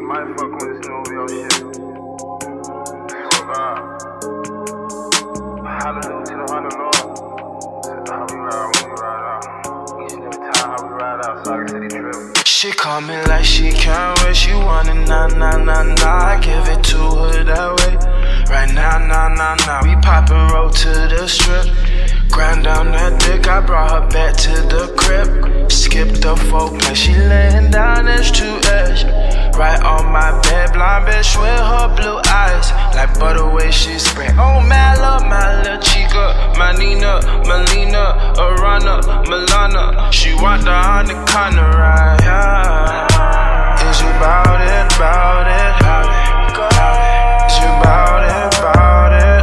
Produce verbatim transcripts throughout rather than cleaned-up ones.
might fuck with this new O V O shit. Fuck up. Hallelujah to the hundred Lord. How we ride, when we ride out. Each and every time how we ride out, so I can see the trip. She call me like she can't wait. She want it, nah, nah, nah, nah. I give it to her that way. Right now, nah, nah, nah. We poppin' roll to the strip. Grind down that dick, I brought her back to the crib. Skip the foreplay, she laying down edge to edge. Right on my bed, blind bitch with her blue eyes. Like butter way she spray. Oh, my love, my little chica. My Nina, Melina, Arana, Milana. She want the Anaconda ride, yeah. Is you bout it, bout it? Is you bout it, bout it?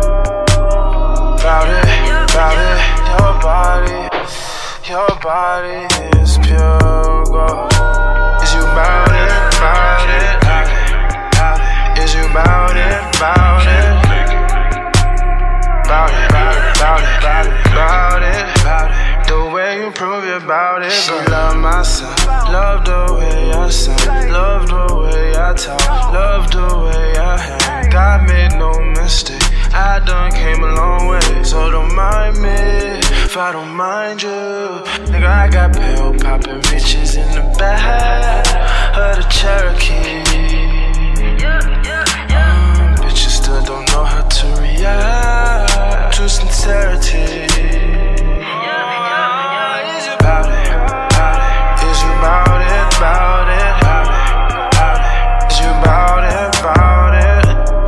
Bout it, bout it. Your body, your body is pure gold. Is you bout it, bout it? Is you bout it, bout it? Bout it, bout it, bout it, bout it, bout it, bout it. The way you prove it, bout it, girl. She love my son, love the way I sing, love the way I talk, love the way I hang. God made no mistake, I done came a long way, so don't mind me if I don't mind you. Nigga, I got pill poppin' bitches in the back of the Cherokee. Mm, bitches still don't know how to react to sincerity. Is you bout it? Is you bout it? Bout it? Is you bout it? Bout it?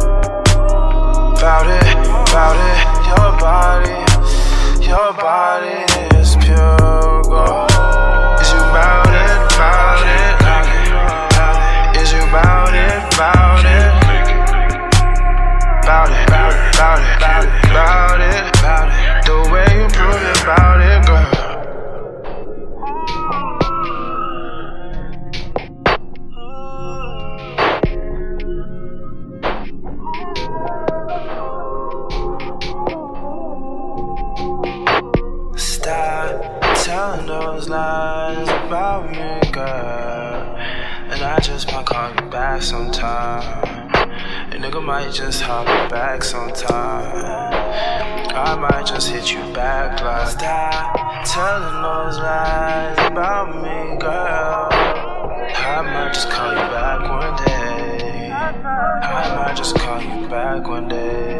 Bout it? Bout it? Your body, your body is pure gold. Is you bout it? Bout it? Is you bout it? Bout it? Bout it? Bout it? Bout it? Bout it? Bout it? Bout it? The way you prove it, bout it, girl. Stop telling those lies about me, girl. And I just might call you back sometime. A nigga might just holler back sometime. I might just hit you back like, stop telling those lies about me, girl. I might just call you back one day. I might just call you back one day.